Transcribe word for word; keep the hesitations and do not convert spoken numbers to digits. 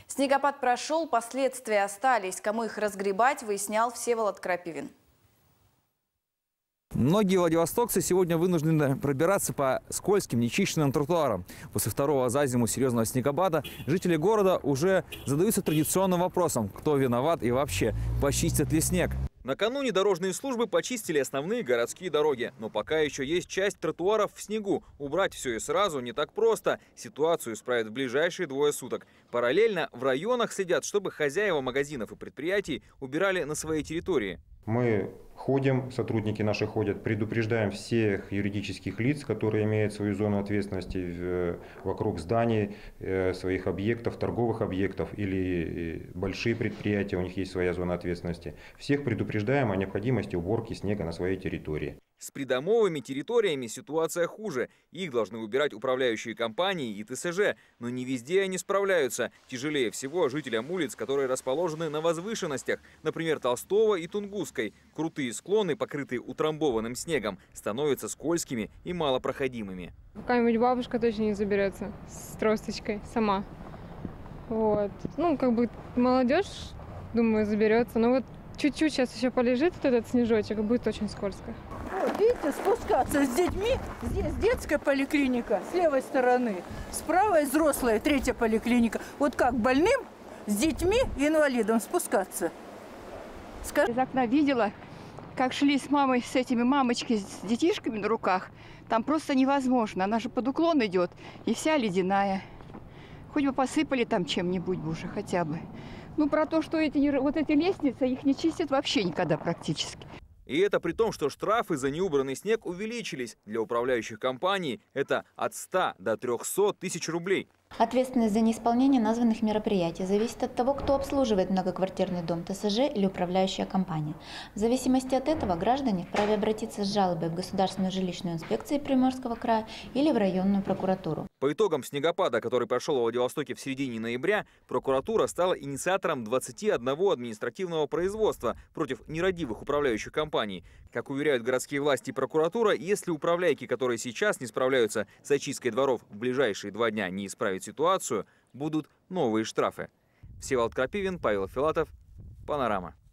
Снегопад прошел, последствия остались. Кому их разгребать, выяснял Всеволод Крапивин. Многие владивостокцы сегодня вынуждены пробираться по скользким, нечищенным тротуарам. После второго за зиму серьезного снегопада жители города уже задаются традиционным вопросом, кто виноват и вообще, почистят ли снег. Накануне дорожные службы почистили основные городские дороги. Но пока еще есть часть тротуаров в снегу. Убрать все и сразу не так просто. Ситуацию исправят в ближайшие двое суток. Параллельно в районах следят, чтобы хозяева магазинов и предприятий убирали на своей территории. Мы ходим, сотрудники наши ходят, предупреждаем всех юридических лиц, которые имеют свою зону ответственности вокруг зданий, своих объектов, торговых объектов или большие предприятия, у них есть своя зона ответственности. Всех предупреждаем о необходимости уборки снега на своей территории. С придомовыми территориями ситуация хуже. Их должны убирать управляющие компании и Тэ Эс Жэ. Но не везде они справляются. Тяжелее всего жителям улиц, которые расположены на возвышенностях. Например, Толстого и Тунгусской. Крутые склоны, покрытые утрамбованным снегом, становятся скользкими и малопроходимыми. Какая-нибудь бабушка точно не заберется с тросточкой сама. Вот. Ну, как бы молодежь, думаю, заберется. Но вот чуть-чуть сейчас еще полежит вот этот снежочек, и будет очень скользко. Вот, видите, спускаться с детьми. Здесь детская поликлиника с левой стороны, с правой взрослая, третья поликлиника. Вот как больным с детьми и инвалидом спускаться? Скажи. Из окна видела, как шли с мамой, с этими мамочки с детишками на руках. Там просто невозможно. Она же под уклон идет, и вся ледяная. Хоть бы посыпали там чем-нибудь бы уже хотя бы. Ну, про то, что эти, вот эти лестницы, их не чистят вообще никогда практически. И это при том, что штрафы за неубранный снег увеличились. Для управляющих компаний это от ста до трёхсот тысяч рублей. Ответственность за неисполнение названных мероприятий зависит от того, кто обслуживает многоквартирный дом Тэ Эс Жэ или управляющая компания. В зависимости от этого граждане вправе обратиться с жалобой в Государственную жилищную инспекцию Приморского края или в районную прокуратуру. По итогам снегопада, который прошел в Владивостоке в середине ноября, прокуратура стала инициатором двадцати одного административного производства против нерадивых управляющих компаний. Как уверяют городские власти и прокуратура, если управляйки, которые сейчас не справляются с очисткой дворов, в ближайшие два дня не исправят ситуацию, будут новые штрафы. Всеволод Крапивин, Павел Филатов, Панорама.